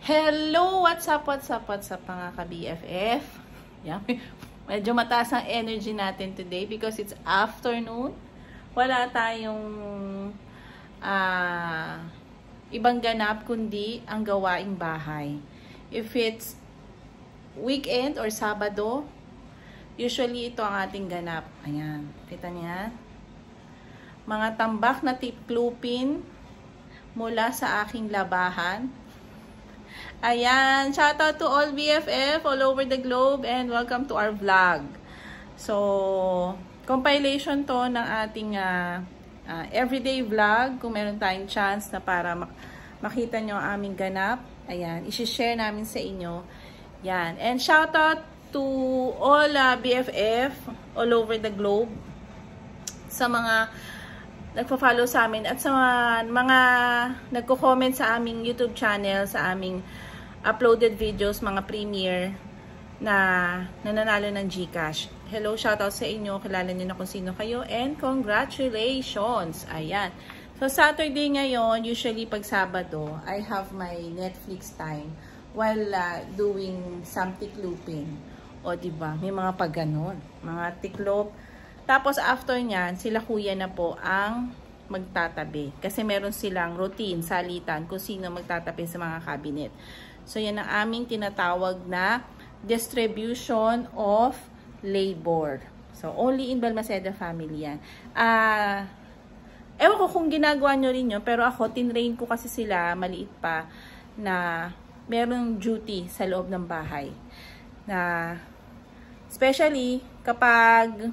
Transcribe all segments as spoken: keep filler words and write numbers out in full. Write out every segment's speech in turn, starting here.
Hello! What's up, what's up, what's up mga ka-B F F? Yeah, medyo mataas ang energy natin today because it's afternoon. Wala tayong uh, ibang ganap kundi ang gawaing bahay. If it's weekend or Sabado, usually ito ang ating ganap. Ayan, kita niya. Mga tambak na tiklupin mula sa aking labahan. Ayan, shout out to all B F F all over the globe and welcome to our vlog. So, compilation to ng ating uh, uh, everyday vlog. Kung meron tayong chance na para mak makita nyo ang aming ganap. Ayan, isi-share namin sa inyo. Yan, and shout out to all uh, B F F all over the globe. Sa mga nagpa-follow sa amin at sa mga, mga nagko-comment sa aming YouTube channel, sa aming uploaded videos, mga premiere na nananalo ng GCash. Hello, shoutout sa inyo. Kilala niyo na kung sino kayo and congratulations! Ayan. So, Saturday ngayon, usually pag Sabado, I have my Netflix time while uh, doing some tiklupin. O, diba? May mga pagganon. Mga tiklop. Tapos, after nyan, sila kuya na po ang magtatabi. Kasi meron silang routine, salitan, kung sino magtatabi sa mga cabinet. So, yan ang aming tinatawag na distribution of labor. So, only in Balmaceda family yan. Ah, uh, ewan ko kung ginagawa nyo rin yun, pero ako, tinrain ko kasi sila, maliit pa, na merong duty sa loob ng bahay. Na, especially, kapag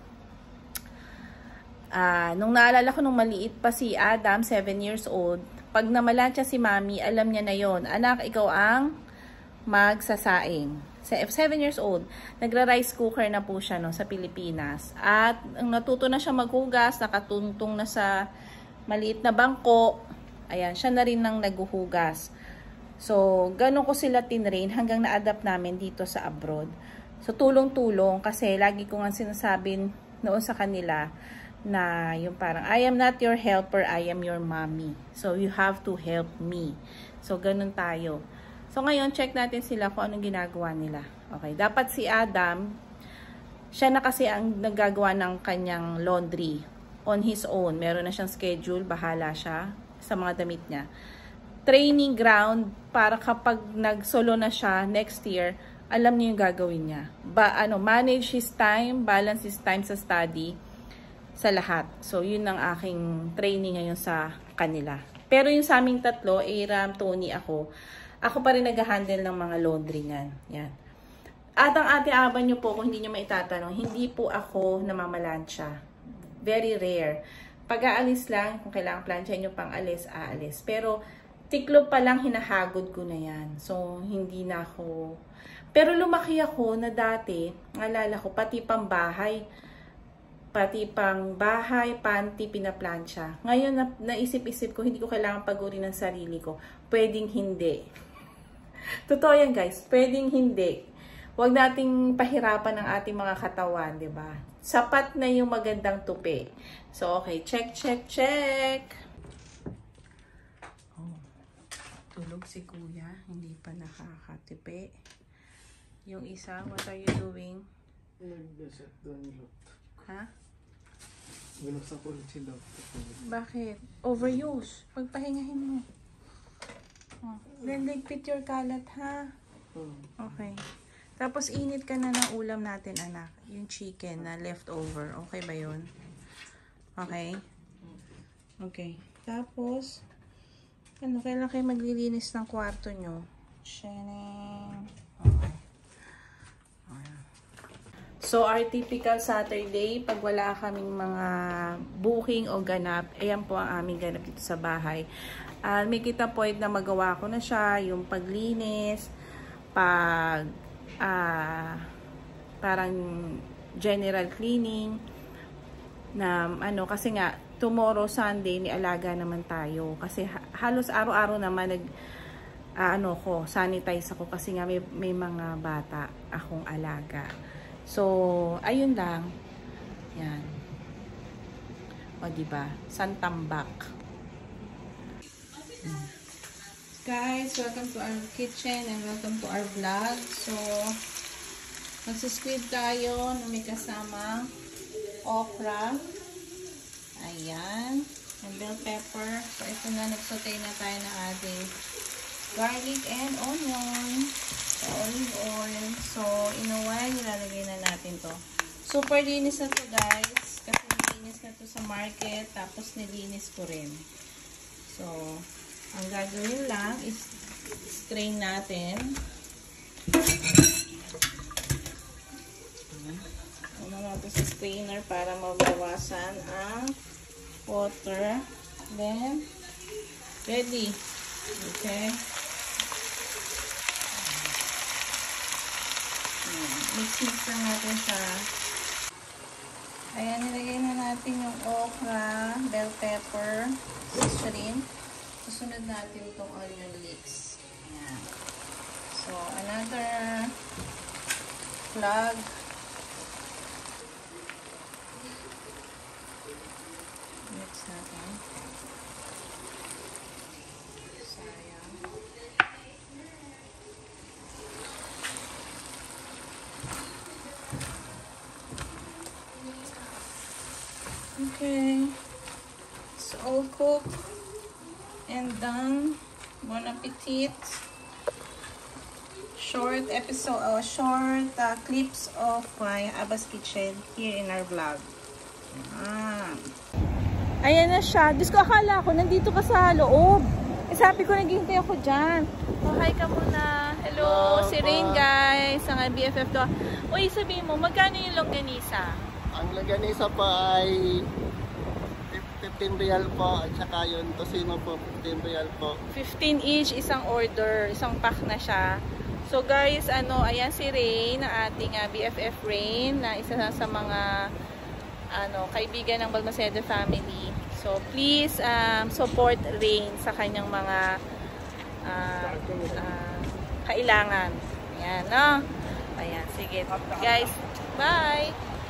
Uh, nung naalala ko nung maliit pa si Adam, seven years old, pag namalansya si Mami, alam niya na yon. Anak, ikaw ang magsasaing. seven years old, nagra-rice cooker na po siya no, sa Pilipinas. At ang natuto na siya maghugas, nakatuntong na sa maliit na bangko. Ayan, siya na rin nang naghuhugas. So, ganun ko sila tinrain hanggang na-adapt namin dito sa abroad. So, tulong-tulong kasi lagi ko nga sinasabi noon sa kanila na yung parang, I am not your helper, I am your mommy. So, you have to help me. So, ganun tayo. So, ngayon, check natin sila kung anong ginagawa nila. Okay, dapat si Adam, siya na kasi ang naggagawa ng kanyang laundry on his own. Meron na siyang schedule, bahala siya sa mga damit niya. Training ground para kapag nag-solo na siya next year, alam niya yung gagawin niya. Ba, ano, manage his time, balance his time sa study, sa lahat. So, yun ang aking training ngayon sa kanila. Pero yung sa aming tatlo, Aram, Tony, ako, ako pa rin nag-handle ng mga laundry niyan. Yan. At ang ate aban nyo po, kung hindi nyo maitatanong, hindi po ako namamalansya. Very rare. Pag-aalis lang, kung kailangan plansya nyo pang alis, aalis. Pero, tiklo pa lang, hinahagod ko na yan. So, hindi na ako. Pero lumaki ako na dati, naalala ko, pati pang bahay, pati pang bahay, panty, pinaplansya. Ngayon, na, naisip-isip ko, hindi ko kailangan pagurin ng sarili ko. Pwedeng hindi. Totoo yan, guys. Pwedeng hindi. Huwag nating pahirapan ang ating mga katawan, di ba? Sapat na yung magandang tupi. So, okay. Check, check, check. Oh. Tulog si kuya. Hindi pa nakakatipi. Yung isa, what are you doing? Nag-set down yung ha? Binuksan ko ulit si doctor. Bakit? Overuse. Pagpahingahin mo. Oh. Then ligpit your kalat, ha? Okay. Tapos init ka na ng ulam natin, anak. Yung chicken na leftover. Okay ba yun? Okay? Okay. Tapos, ano, kailan kayo maglilinis ng kwarto nyo? Shining. Okay. So, our typical Saturday, pag wala kaming mga booking o ganap, ayan po ang aming ganap dito sa bahay. Uh, may kita point na magawa ko na siya, yung paglinis, pag uh, parang general cleaning, na ano, kasi nga, tomorrow Sunday, nialaga naman tayo. Kasi ha halos araw-araw naman nag, uh, ano ko, sanitize ako kasi nga may, may mga bata akong alaga. So, ayun lang. Yan. O, diba? Santambak. Hmm. Guys, welcome to our kitchen and welcome to our vlog. So, magsisquid tayo na may kasamang okra. Ayan. And bell pepper. So, ito na, nagsautay na tayo ng ating garlic and onion. So, olive oil. So, inuwan, nilalagay na natin to. Super linis na to, guys. Kasi nilinis na to sa market. Tapos, nilinis ko rin. So, ang gagawin lang is strain natin. Ano natin sa strainer para mabawasan ang water. Then, ready. Okay. Mix-mix lang natin siya. Ayan, nilagay na natin yung okra, bell pepper, shrimp. Susunod natin itong onion leeks. Ayan. So, another plug. Mix natin. Sayang. Okay. It's all cooked. And done. Bon appetit. Short episode, or uh, short uh, clips of my Abba's Kitchen here in our vlog. Ah. Ayan na siya. Diyos ko, akala ko nandito ka sa loob. Eh, sabi ko, naghihintay ako dyan. Oh, hi ka muna. Hello, Hello si Rain, guys. Ang B F F to. Uy, sabihin mo, magkano yung longganisa? Ang longganisa pa ay fifteen real po, at saka yun tosino po, fifteen real po. fifteen each, isang order, isang pack na siya. So guys, ano, ayan si Rain, ang ating uh, B F F Rain, na isa sa mga ano, kaibigan ng Balmaceda family. So please um, support Rain sa kanyang mga uh, uh, kailangan. Ayan, no? Ayan, sige. Guys, bye!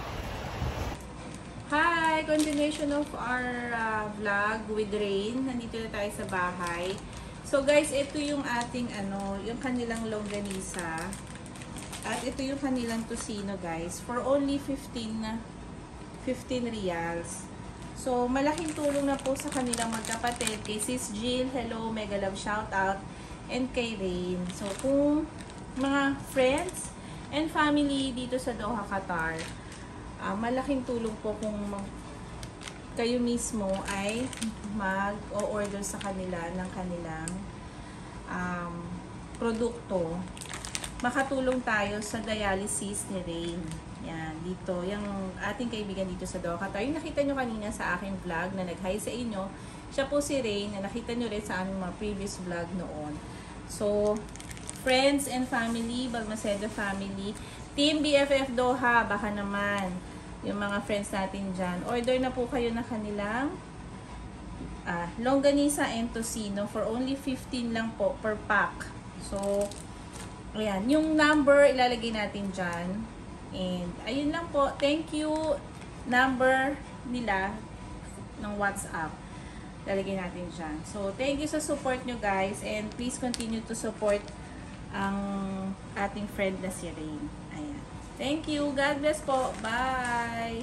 Hi! Continuation of our uh, vlog with Rain. Nandito na tayo sa bahay. So guys, ito yung ating ano, yung kanilang longganisa. At ito yung kanilang tocino, guys. For only fifteen reals. So, malaking tulong na po sa kanilang magkapatid. Kay Sis Jill, hello, mega love shout out. And kay Rain. So, kung mga friends and family dito sa Doha, Qatar, Uh, malaking tulong po kung kayo mismo ay mag-o-order sa kanila ng kanilang um, produkto. Makatulong tayo sa dialysis ni Rain. Yan, dito. Yung ating kaibigan dito sa Doha, Qatar. Yung nakita nyo kanina sa aking vlog na nag-hi sa inyo, siya po si Rain na nakita nyo rin sa aming mga previous vlog noon. So, friends and family, Balmaceda family, Team B F F Doha, baka naman yung mga friends natin dyan, order na po kayo na kanilang ah, longganisa and tocino for only fifteen lang po per pack. So, ayan, yung number ilalagay natin dyan. And, ayun lang po. Thank you. Number nila ng WhatsApp. Ilalagay natin dyan. So, thank you sa support nyo, guys. And please continue to support ang ating friend na si Rain. Ayan. Thank you. God bless po. Bye.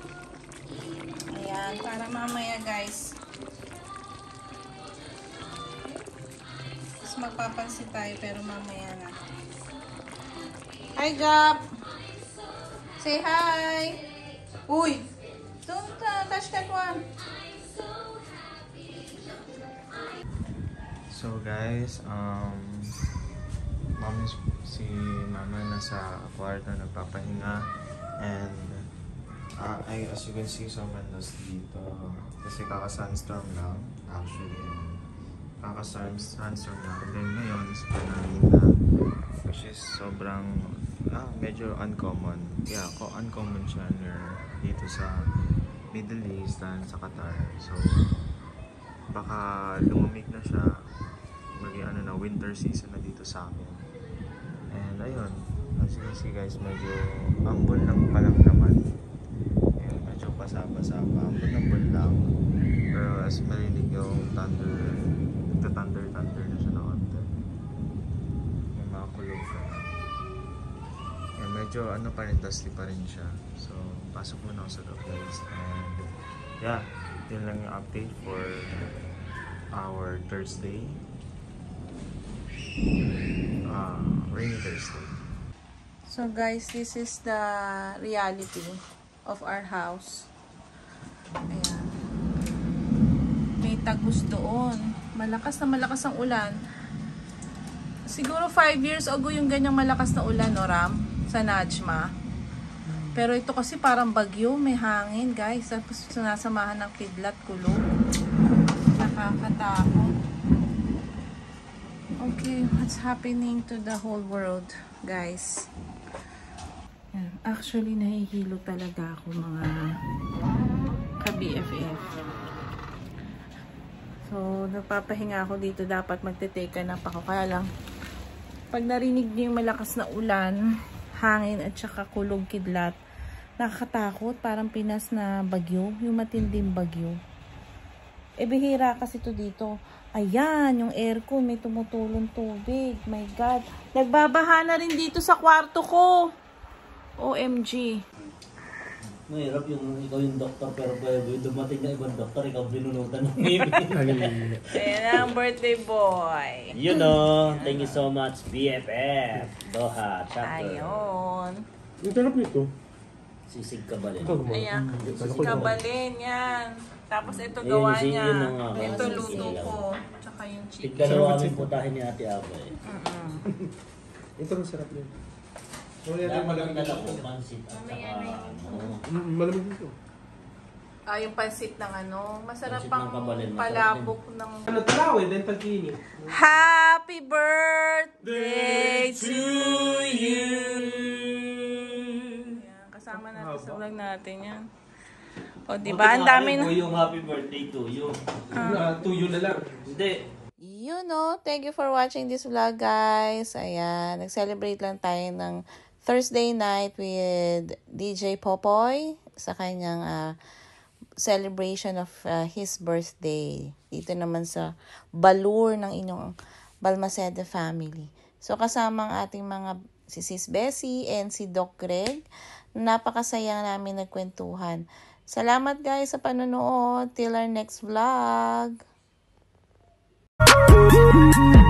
Ayan. Para mamaya, guys. Mas magpapansin tayo pero mamaya na. Hi, Jap. Say hi. Uy. Don't uh, touch that one. So guys, um, mom is, si mama nasa kwarto nagpapahinga, and uh, I, as you can see, sobrang dust dito kasi kaka-sunstorm lang actually, kaka-sunstorm lang, and then ngayon is Panalina, which is sobrang ah, medyo uncommon, yeah, ko uncommon siya near dito sa Middle East and sa Qatar, so baka lumamig na siya, maging ano na, winter season na dito sa akin. And ayun, as you can see guys, medyo ambon lang pa lang naman. Ayun, medyo basa-basa pa, ambon-ambon lang. Pero as marinig yung thunder, nagta-thunder-thunder na siya na konti. medyo ano pa rin, dusty pa rin siya. So, pasok muna ako sa loob guys. And yeah, yun lang yung update for our Thursday. Uh, rainy Thursday. So guys, this is the reality of our house. Ayan. May tagus doon. Malakas na malakas ang ulan. Siguro five years ago yung ganyang malakas na ulan, no, Ram? Sa Najma. Pero ito kasi parang bagyo, may hangin, guys. Tapos sinasamahan ng kidlat, kulog. Nakakatakot. Okay, what's happening to the whole world, guys? Yan. Actually, nahihilo talaga ako, mga ka-B F F. So, napapahinga ako dito. Dapat magte-take nap ako. Kaya lang, pag narinig niyo yung malakas na ulan, hangin at saka kulog kidlat, nakakatakot. Parang Pinas na bagyo. Yung matinding bagyo. E, bihira kasi to dito. Ayan, yung aircon, may tumutulong tubig. My God. Nagbabaha na rin dito sa kwarto ko. O M G. Mahirap yung ikaw yung doktor pero pwede dumating na ibang doktor, ikaw binunutan ng ngipin. Ayan ang birthday boy. You know, thank you so much B F F Doha chapter. Ayun. Yung sarap nito. Sisig ka ba rin? Ayan. Kabalin yan. Tapos ito gawa Yun, yun, niya. yun ang, uh, Ito sisig. luto ko. Tsaka yung chicken. Tigdalawa kami putahin ni Ate Aba eh. Ito ang sarap nito. Dapat nila po pansit at saka ano. Mm, malamig dito. Ah, yung pansit ng ano. Masarap Pansit pang ng kabalin, masarap palabok ng... Ano talawin, then tagkini. Happy birthday to you! Yan, kasama natin sa vlog natin yan. O, diba? Ang dami na... yung happy birthday to you. Ah, tuyo na lang. Hindi. You know, thank you for watching this vlog, guys. Ayan, nag-celebrate lang tayo ng Thursday night with D J Popoy sa kanyang uh, celebration of uh, his birthday. Dito naman sa Balur ng inyong Balmaceda family. So, kasama ang ating mga si Sis Bessie and si Doc Greg. Napakasaya namin nagkwentuhan. Salamat guys sa panonood. Till our next vlog. Thank you.